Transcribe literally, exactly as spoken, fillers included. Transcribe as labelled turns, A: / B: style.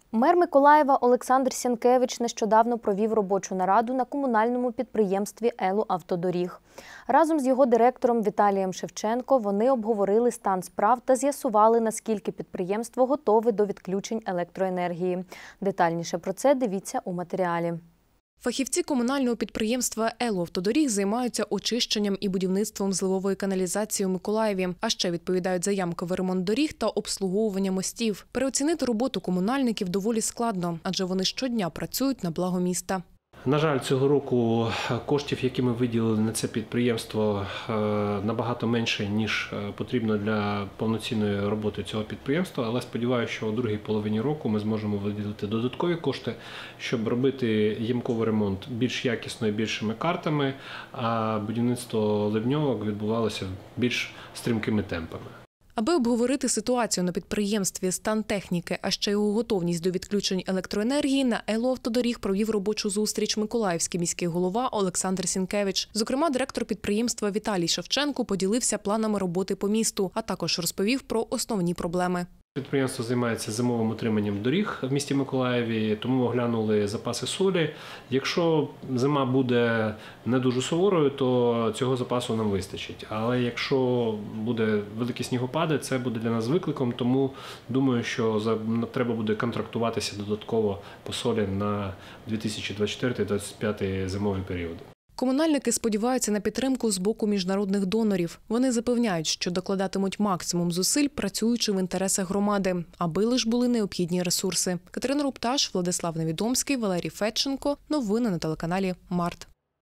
A: Мер Миколаєва Олександр Сянкевич нещодавно провів робочу нараду на комунальному підприємстві «Елуавтодоріг». Разом з його директором Віталієм Шевченко вони обговорили стан справ та з'ясували, наскільки підприємство готове до відключень електроенергії. Детальніше про це дивіться у матеріалі.
B: Фахівці комунального підприємства «Елуавтодоріг» займаються очищенням і будівництвом зливової каналізації у Миколаєві, а ще відповідають за ямковий ремонт доріг та обслуговування мостів. Переоцінити роботу комунальників доволі складно, адже вони щодня працюють на благо міста.
C: На жаль, цього року коштів, які ми виділили на це підприємство, набагато менше, ніж потрібно для повноцінної роботи цього підприємства. Але сподіваюся, що у другій половині року ми зможемо виділити додаткові кошти, щоб робити ямковий ремонт більш якісно і більшими картами, а будівництво ливньовок відбувалося більш стрімкими темпами.
B: Аби обговорити ситуацію на підприємстві, стан техніки, а ще його готовність до відключень електроенергії, на «Елуавтодоріг» провів робочу зустріч миколаївський міський голова Олександр Сянкевич. Зокрема, директор підприємства Віталій Шевченко поділився планами роботи по місту, а також розповів про основні проблеми.
C: Підприємство займається зимовим утриманням доріг в місті Миколаєві, тому оглянули запаси солі. Якщо зима буде не дуже суворою, то цього запасу нам вистачить. Але якщо буде великі снігопади, це буде для нас викликом, тому думаю, що треба буде контрактуватися додатково по солі на дві тисячі двадцять четвертий - дві тисячі двадцять п'ятий зимовий період.
B: Комунальники сподіваються на підтримку з боку міжнародних донорів. Вони запевняють, що докладатимуть максимум зусиль, працюючи в інтересах громади, аби лиш були необхідні ресурси. Катерина Рупташ, Владислав Невідомський, Валерій Федченко. Новини на телеканалі «Март».